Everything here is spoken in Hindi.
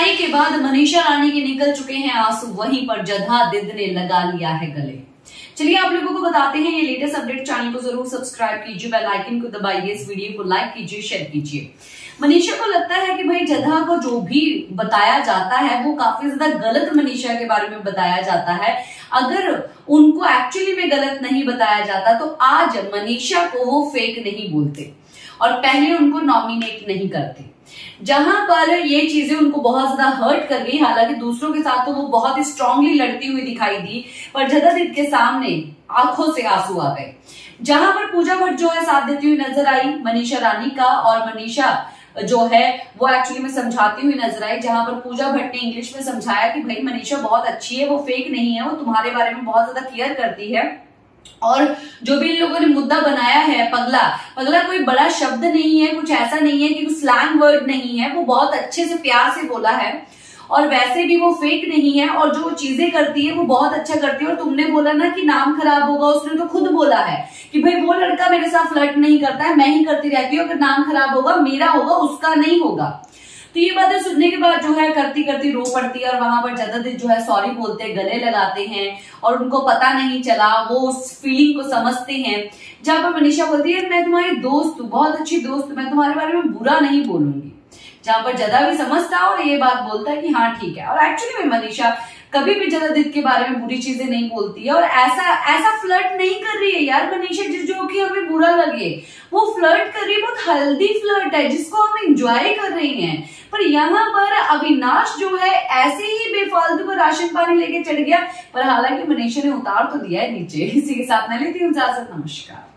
पिटाई के बाद मनीषा रानी के निकल चुके हैं आंसू, वहीं पर जद्दा दिद ने लगा लिया है गले। चलिए आप लोगों को बताते हैं ये लेटेस्ट अपडेट। चैनल को जरूर सब्सक्राइब कीजिए, बेल आइकन को दबाइए, इस वीडियो को लाइक कीजिए, शेयर कीजिए। मनीषा को लगता है कि भाई जद्दा को जो भी बताया जाता है वो काफी ज्यादा गलत मनीषा के बारे में बताया जाता है। अगर उनको एक्चुअली में गलत नहीं बताया जाता तो आज मनीषा को वो फेक नहीं बोलते और पहले उनको नॉमिनेट नहीं करते। जहां पर ये चीजें उनको बहुत ज्यादा हर्ट कर गई, हालांकि दूसरों के साथ तो वो बहुत ही स्ट्रांगली लड़ती हुई दिखाई दी, पर जद्दा दिद के सामने आंखों से आंसू आ गए। जहां पर पूजा भट्ट जो है साथ देती हुई नजर आई मनीषा रानी का, और मनीषा जो है वो एक्चुअली में समझाती हुई नजर आई। जहां पर पूजा भट्ट ने इंग्लिश में समझाया कि भाई मनीषा बहुत अच्छी है, वो फेक नहीं है, वो तुम्हारे बारे में बहुत ज्यादा केयर करती है। और जो भी इन लोगों ने मुद्दा बनाया है पगला, पगला कोई बड़ा शब्द नहीं है, कुछ ऐसा नहीं है कि कुछ स्लैंग वर्ड नहीं है, वो बहुत अच्छे से प्यार से बोला है। और वैसे भी वो फेक नहीं है, और जो चीजें करती है वो बहुत अच्छा करती है। और तुमने बोला ना कि नाम खराब होगा, उसने तो खुद बोला है कि भाई वो लड़का मेरे साथ फ्लर्ट नहीं करता है, मैं ही करती रहती हूँ, अगर नाम खराब होगा मेरा होगा, उसका नहीं होगा। तो ये बातें सुनने के बाद जो है करती करती रो पड़ती है, और वहां पर जद्दा दिद जो है सॉरी बोलते हैं, गले लगाते हैं, और उनको पता नहीं चला, वो उस फीलिंग को समझते हैं। जहां पर मनीषा बोलती है मैं तुम्हारी दोस्त हूँ, बहुत अच्छी दोस्त हूँ, मैं तुम्हारे बारे में बुरा नहीं बोलूंगी। जहां पर जद्दा भी समझता है और ये बात बोलता है कि हाँ ठीक है। और एक्चुअली में मनीषा कभी भी जद्दा दिद के बारे में बुरी चीजें नहीं बोलती है, और ऐसा फ्लर्ट नहीं कर रही है यार मनीषा जो कि हमें बुरा लगे। वो फ्लर्ट कर रही है, बहुत हेल्दी फ्लर्ट है जिसको हम एंजॉय कर रही हैं। पर यहाँ पर अविनाश जो है ऐसे ही बेफालतू को राशन पानी लेके चढ़ गया, पर हालांकि मनीषा ने उतार तो दिया है नीचे। इसी के साथ मैं लेती हूँ इजाजत, नमस्कार।